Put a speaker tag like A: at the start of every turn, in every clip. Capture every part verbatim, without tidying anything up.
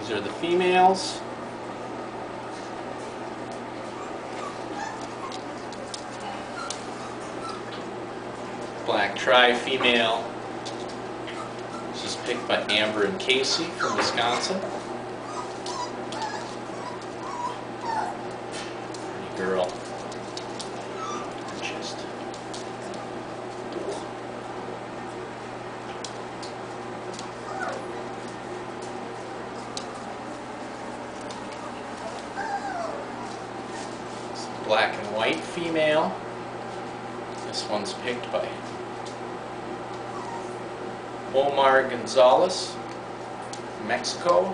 A: These are the females. Black tri-female. This is picked by Amber and Casey from Wisconsin. Pretty girl. Just black and white female. This one's picked by Omar Gonzalez, Mexico.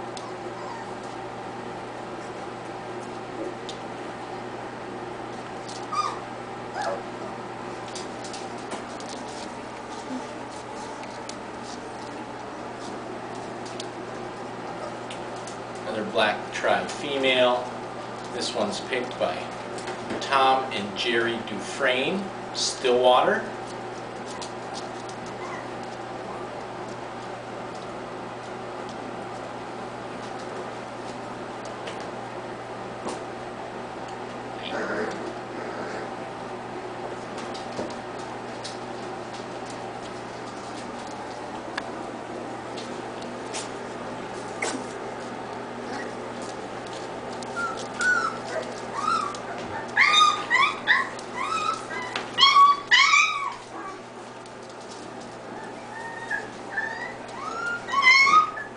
A: Another black tribe female. This one's picked by Tom and Jerry Dufresne, Stillwater.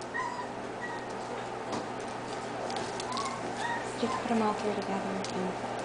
B: Just put them all three together again.